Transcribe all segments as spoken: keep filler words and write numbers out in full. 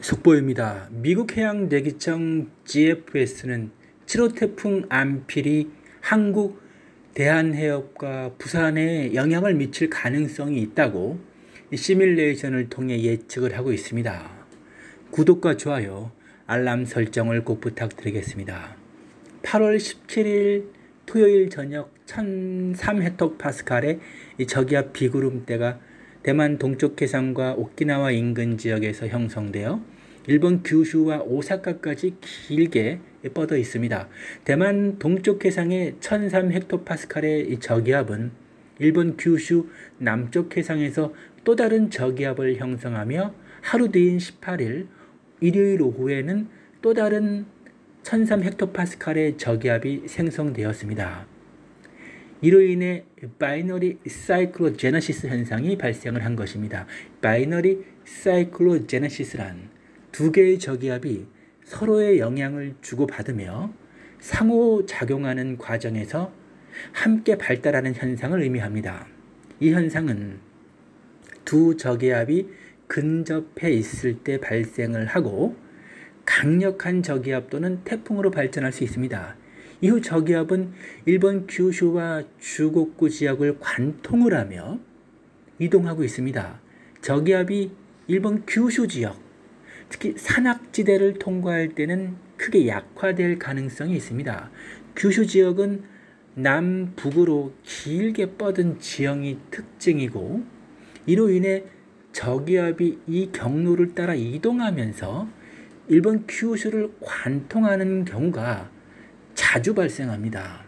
속보입니다. 미국 해양대기청 지에프에스는 칠 호 태풍 암필이 한국 대한해협과 부산에 영향을 미칠 가능성이 있다고 시뮬레이션을 통해 예측을 하고 있습니다. 구독과 좋아요, 알람 설정을 꼭 부탁드리겠습니다. 팔월 십칠일 토요일 저녁 천삼 헥토파스칼의 저기압 비구름대가 대만 동쪽 해상과 오키나와 인근 지역에서 형성되어 일본 규슈와 오사카까지 길게 뻗어 있습니다. 대만 동쪽 해상의 천삼 헥토파스칼의 저기압은 일본 규슈 남쪽 해상에서 또 다른 저기압을 형성하며 하루 뒤인 십팔일 일요일 오후에는 또 다른 천삼 헥토파스칼의 저기압이 생성되었습니다. 이로 인해 바이너리 사이클로제너시스 현상이 발생을 한 것입니다. 바이너리 사이클로제너시스란 두 개의 저기압이 서로의 영향을 주고받으며 상호작용하는 과정에서 함께 발달하는 현상을 의미합니다. 이 현상은 두 저기압이 근접해 있을 때 발생을 하고 강력한 저기압 또는 태풍으로 발전할 수 있습니다. 이후 저기압은 일본 규슈와 주곡구 지역을 관통을 하며 이동하고 있습니다. 저기압이 일본 규슈 지역, 특히 산악지대를 통과할 때는 크게 약화될 가능성이 있습니다. 규슈 지역은 남북으로 길게 뻗은 지형이 특징이고 이로 인해 저기압이 이 경로를 따라 이동하면서 일본 규슈를 관통하는 경우가 자주 발생합니다.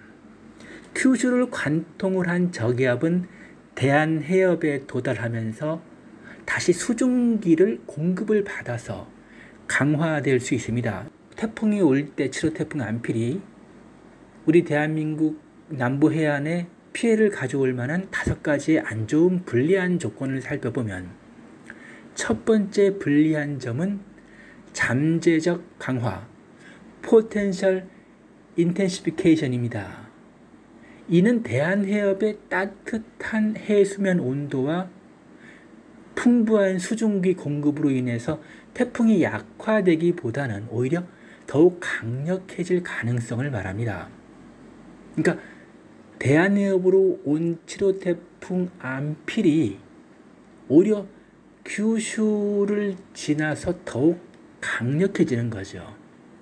규슈를 관통을 한 저기압은 대한해협에 도달하면서 다시 수증기를 공급을 받아서 강화될 수 있습니다. 태풍이 올 때 칠 호 태풍 암필이 우리 대한민국 남부 해안에 피해를 가져올 만한 다섯 가지의 안 좋은 불리한 조건을 살펴보면 첫 번째 불리한 점은 잠재적 강화, 포텐셜 인텐시피케이션입니다. 이는 대한해협의 따뜻한 해수면 온도와 풍부한 수증기 공급으로 인해서 태풍이 약화되기보다는 오히려 더욱 강력해질 가능성을 말합니다. 그러니까 대한해협으로 온 칠 호 태풍 암필이 오히려 규슈를 지나서 더욱 강력해지는 거죠.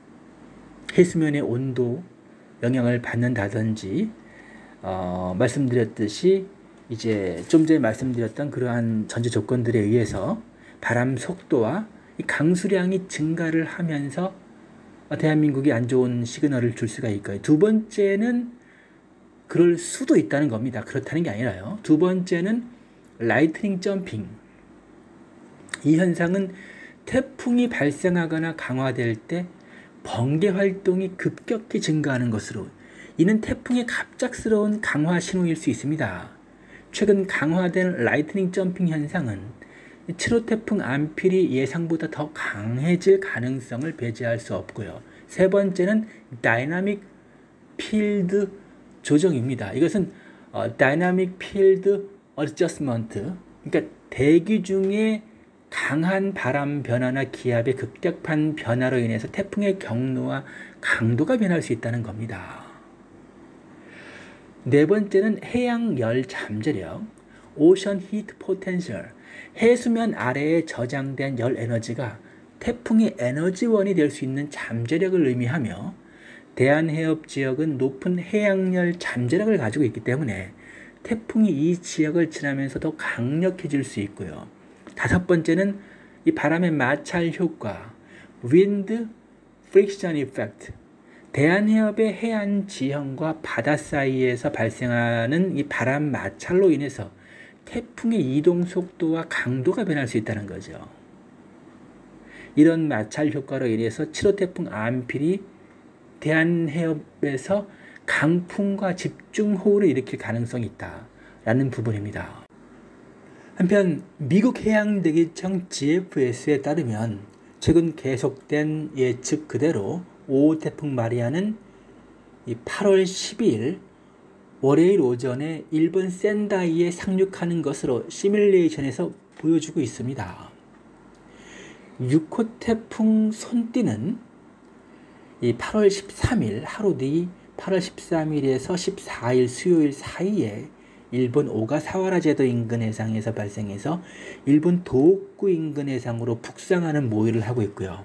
해수면의 온도 영향을 받는다든지 어, 말씀드렸듯이 이제 좀 전에 말씀드렸던 그러한 전제 조건들에 의해서 바람 속도와 이 강수량이 증가를 하면서 대한민국이 안 좋은 시그널을 줄 수가 있고요. 두 번째는 그럴 수도 있다는 겁니다. 그렇다는 게 아니라요. 두 번째는 라이트닝 점핑. 이 현상은 태풍이 발생하거나 강화될 때 번개 활동이 급격히 증가하는 것으로 이는 태풍의 갑작스러운 강화 신호일 수 있습니다. 최근 강화된 라이트닝 점핑 현상은 칠 호 태풍 암필이 예상보다 더 강해질 가능성을 배제할 수 없고요. 세 번째는 다이나믹 필드 조정입니다. 이것은 어, 다이나믹 필드 어저스먼트, 그러니까 대기 중에 강한 바람 변화나 기압의 급격한 변화로 인해서 태풍의 경로와 강도가 변할 수 있다는 겁니다. 네 번째는 해양 열 잠재력, 오션 히트 포텐셜. 해수면 아래에 저장된 열 에너지가 태풍의 에너지원이 될 수 있는 잠재력을 의미하며 대한해협 지역은 높은 해양열 잠재력을 가지고 있기 때문에 태풍이 이 지역을 지나면서 더 강력해질 수 있고요. 다섯 번째는 이 바람의 마찰 효과, wind friction effect. 대한해협의 해안 지형과 바다 사이에서 발생하는 이 바람 마찰로 인해서 태풍의 이동 속도와 강도가 변할 수 있다는 거죠. 이런 마찰 효과로 인해서 칠 호 태풍 암필이 대한해협에서 강풍과 집중호우를 일으킬 가능성이 있다라는 부분입니다. 한편 미국 해양대기청 지에프에스에 따르면 최근 계속된 예측 그대로 오 호 태풍 마리아는 팔월 십이일 월요일 오전에 일본 센다이에 상륙하는 것으로 시뮬레이션에서 보여주고 있습니다. 육 호 태풍 손띠는 이 팔월 십삼일 하루 뒤 팔월 십삼일에서 십사일 수요일 사이에 일본 오가사와라 제도 인근 해상에서 발생해서 일본 도호쿠 인근 해상으로 북상하는 모의를 하고 있고요.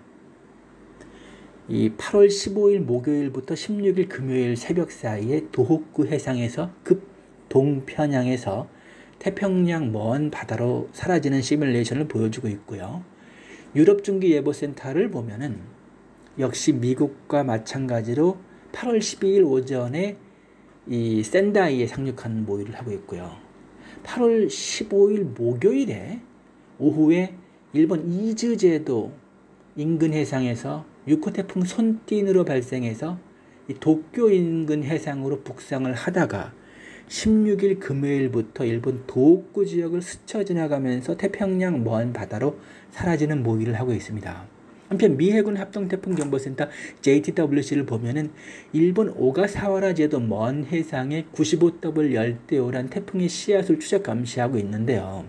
이 팔월 십오일 목요일부터 십육일 금요일 새벽 사이에 도호쿠 해상에서 급 동편향에서 태평양 먼 바다로 사라지는 시뮬레이션을 보여주고 있고요. 유럽중기예보센터를 보면은 역시 미국과 마찬가지로 팔월 십이일 오전에 이 샌다이에 상륙하는 모의를 하고 있고요. 팔월 십오일 목요일에 오후에 일본 이즈 제도 인근 해상에서 육 호 태풍 손띠으로 발생해서 이 도쿄 인근 해상으로 북상을 하다가 십육일 금요일부터 일본 도호쿠 지역을 스쳐 지나가면서 태평양 먼 바다로 사라지는 모의를 하고 있습니다. 한편 미해군 합동태풍경보센터 제이티더블유씨를 보면은 일본 오가사와라 제도 먼 해상에 구십오 더블 열대어란 태풍의 씨앗을 추적 감시하고 있는데요.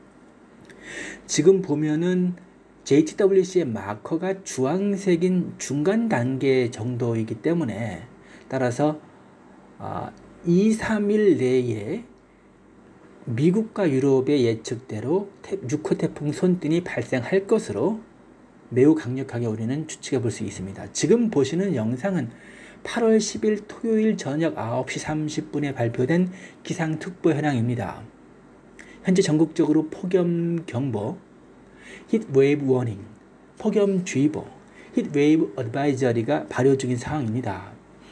지금 보면은 제이티더블유씨의 마커가 주황색인 중간 단계 정도이기 때문에 따라서 어, 이, 삼일 내에 미국과 유럽의 예측대로 육 호 태풍 손띠이 발생할 것으로 매우 강력하게 우리는 추측해 볼 수 있습니다. 지금 보시는 영상은 팔월 십일 토요일 저녁 아홉시 삼십분에 발표된 기상특보 현황입니다. 현재 전국적으로 폭염경보, 히트웨이브 워닝, 폭염주의보, 히트웨이브 어드바이저리가 발효 중인 상황입니다.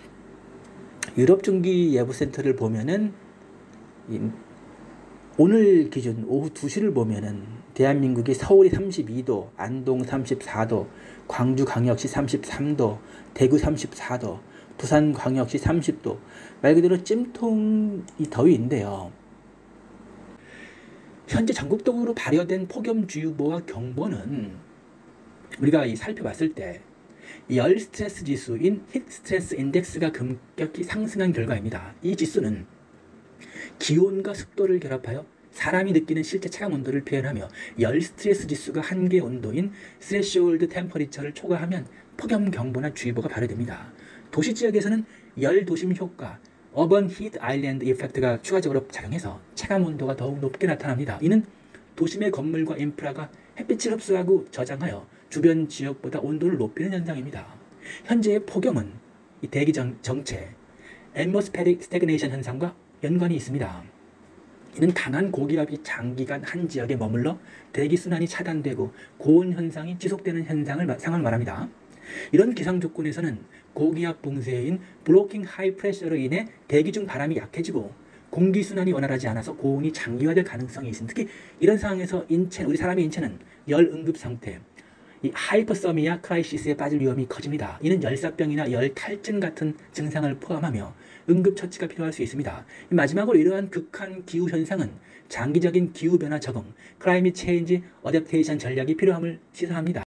유럽중기예보센터를 보면은 오늘 기준 오후 두시를 보면은 대한민국이 서울이 삼십이도, 안동 삼십사도, 광주광역시 삼십삼도, 대구 삼십사도, 부산광역시 삼십도, 말 그대로 찜통이 더위인데요. 현재 전국적으로 발효된 폭염주의보와 경보는 우리가 이 살펴봤을 때 열 스트레스 지수인 히트 스트레스 인덱스가 급격히 상승한 결과입니다. 이 지수는 기온과 습도를 결합하여 사람이 느끼는 실제 체감 온도를 표현하며 열 스트레스 지수가 한계 온도인 스레시홀드 템퍼리처를 초과하면 폭염 경보나 주의보가 발효됩니다. 도시 지역에서는 열 도심 효과, 어번 히트 아일랜드 이펙트가 추가적으로 작용해서 체감 온도가 더욱 높게 나타납니다. 이는 도심의 건물과 인프라가 햇빛을 흡수하고 저장하여 주변 지역보다 온도를 높이는 현상입니다. 현재의 폭염은 이 대기 정, 정체, atmospheric stagnation 현상과 연관이 있습니다. 이는 강한 고기압이 장기간 한 지역에 머물러 대기 순환이 차단되고 고온 현상이 지속되는 현상을 상을 말합니다. 이런 기상 조건에서는 고기압 붕세인 블로킹 하이 프레셔로 인해 대기 중 바람이 약해지고 공기 순환이 원활하지 않아서 고온이 장기화될 가능성이 있습니다. 특히 이런 상황에서 인체, 우리 사람의 인체는 열 응급 상태, 이 하이퍼서미아 크라이시스에 빠질 위험이 커집니다. 이는 열사병이나 열탈진 같은 증상을 포함하며 응급처치가 필요할 수 있습니다. 마지막으로 이러한 극한 기후 현상은 장기적인 기후변화 적응, 클라이밋 체인지 어댑테이션 전략이 필요함을 시사합니다.